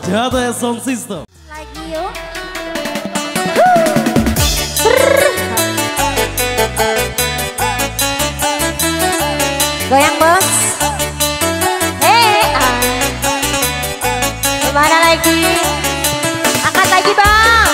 Jatuh Sound System. Lagi yuk. Goyang bos. Kemana lagi? Angkat lagi bang.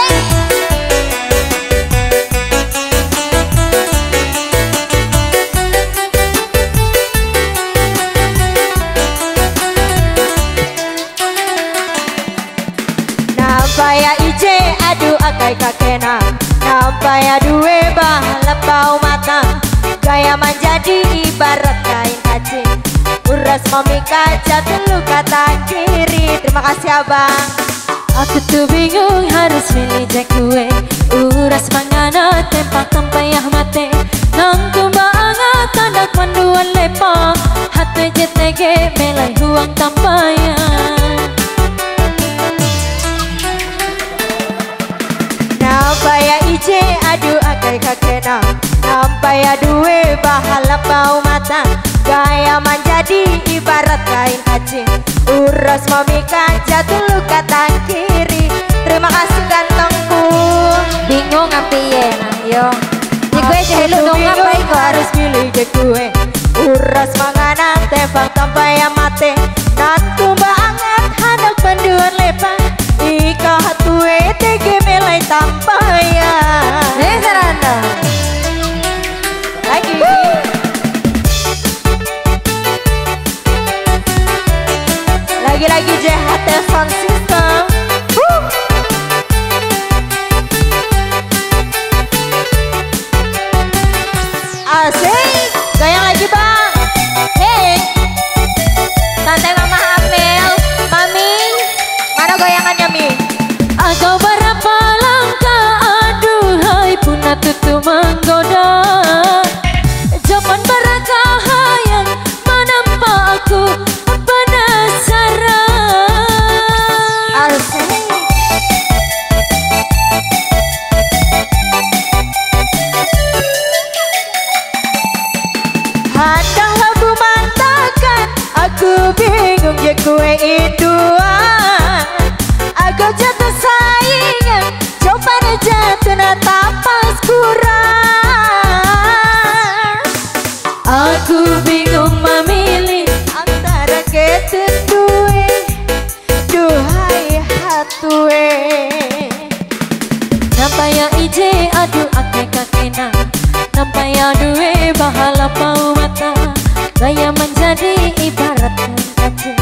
Nampak ya ije aduh akai kakena. Nampak ya duwe bahalap bau mata. Gaya menjadi ibarat kain kacing. Uras mami kaca dulu kata kiri. Terima kasih abang. Aku tuh bingung harus milih cek gue. Uras mangana tempat tempat yang mati. Nangku banget tanda panduan lepa. Hati JTG melai huang tampayan. Nampak ya ije aduh akai kakena. Nampak ya duwe bahalap bau mata. Gaya menjadi ibarat kain kacing. Uras mami kaca dulu kata kiri. Terima kasih gantengku. Bingung ngapain yo. Di gue dulu dong ngapain gue harus pilih je gue. Uras mangana tembang tanpa yang mati. Nantu banget hendak penduan lepa. Ika hatue tege melai tanpa ya. Serana lagi. Lagi-lagi JHT Sound System. Asik, goyang lagi bang. Hei, tante mama hamil. Mami, mana goyangannya Mi? Agak berapa langkah, aduhai punah tutu menggoda. Zaman berkahayang menampak aku penasaran. Handang labu mantakan, aku bingung ya kue induan. Aku jatuh saingan, coba jatuh na tapas kurang. Aku bingung memilih antara ketendue. Duhai hatue. Nampak ya ije aduh akai kakena. Nampak ya duwe bahala bau mata. Gaya menjadi ibarat kain kacing.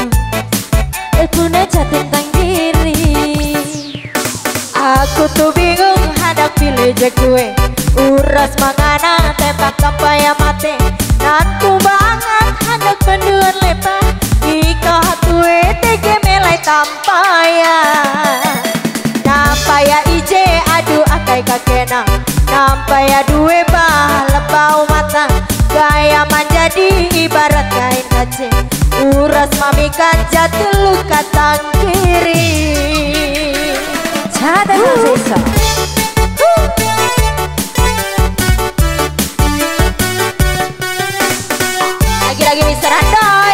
Punah tentang diri. Aku tuh bingung hendak pilih je gue. Uras mangana tembak tanpa yang mati. Nantu banget hendak penduan lepa. Ika hatue tege melai tanpa ya. Nampak ya ije aduh akai kakena. Nampak ya duwe bahalap bau mata. Gaya menjadi ibarat kain kacing. Uras mami kaca dulu kata kiri. Jatuh sisa. Lagi-lagi Mr. Andoy.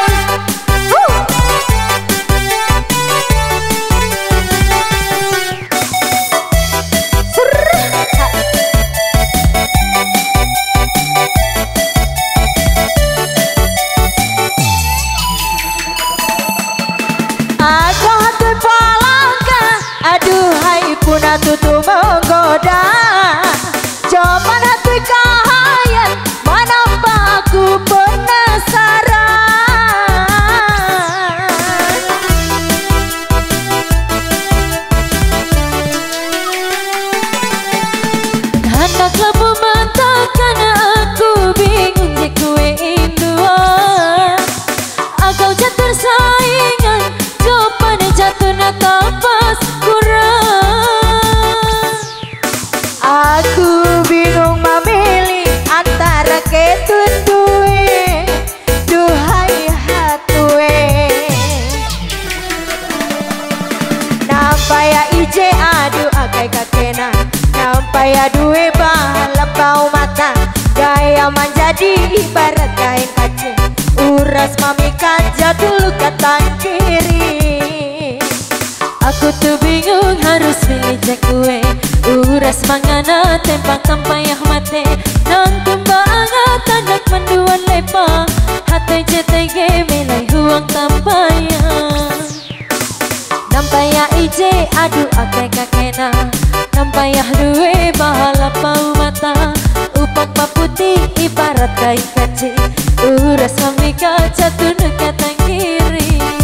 Aku hati palangka, aduhai punah tutu menggoda. Cuman hati kahayan, menambah aku penasaran. Hendak lebu mentakan, aku bingung je kue induan. Agak jatuh saingan, coba jatuh na tapas kurang. Aku bingung memilih antara ketundue. Duhai hatue. Nampak ya ije aduh akai kakena. Nampak ya duwe bahalap bau mata. Gaya menjadi ibarat kain kacing. Uras mami kaca dulu kata kiri. Aku tuh bingung harus pilih cek kue. Uras mangana tembak tampayah mate. Nang tumbangat anak menduan lepa. Hati JTG milai huang tampayah. Nampayah ije aduh akai kakena. Nampayah duwe bahala pau mata. Upak paputi ibarat kain kaci. Uras mamika jatuh nekatang kiri.